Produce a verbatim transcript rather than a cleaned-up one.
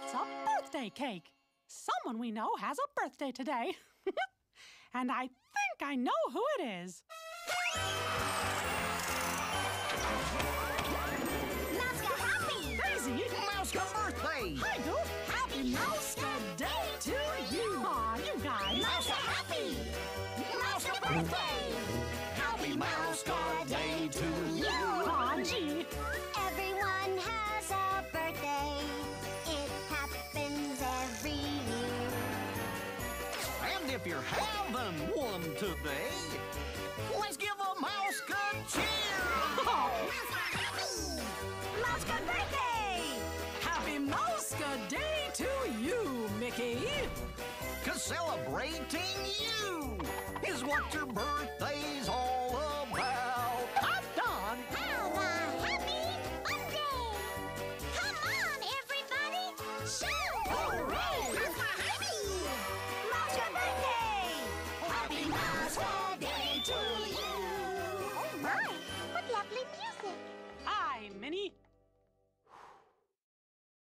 It's a birthday cake. Someone we know has a birthday today. And I think I know who it is. Mouska happy! Daisy! Mouska birthday! Hi, Goof! Happy Mouska Day to you! Aw, you guys! Mouska happy! Mouska birthday! Happy Mouska Day to you! Aw, gee! Everyone has a birthday. It happens every year. And if you're having one today, let's give a Mouska cheer! Mouska happy! Mouska birthday! Happy Mouska Day to you, Mickey! Cause celebrating you is what your birthday's all about. I'm done! Have a happy birthday! Come on, everybody! Shout! Hooray! Mouska happy!